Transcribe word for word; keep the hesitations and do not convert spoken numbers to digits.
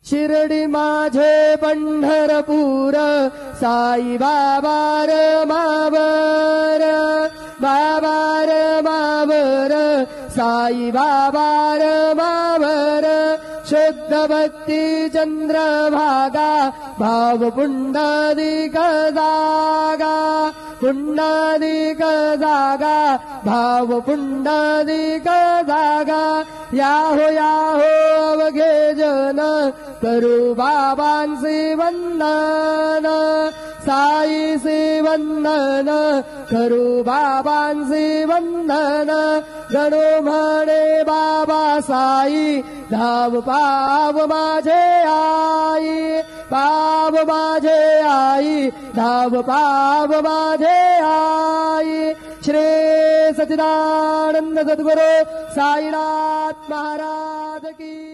शिर्डी माझे पंढरपूर साई बाबार मावर बाबार मावर साई बाबार मावर शुद्ध भक्ती चंद्रभागा भाव पुंडलिक जागा पुंडलिक जागा भाव पुंडलिक जागा याहो याहो अवघे जन करू बाबांचे वंदन साईचे वंदन करू बाबांचे वंदन गणो म्हणे बाबा साई धाव पाव माझे आई पाव माझे आई धाव पाव माझे आई श्री सच्चिदानंद सद्गुरु साईनाथ महाराज की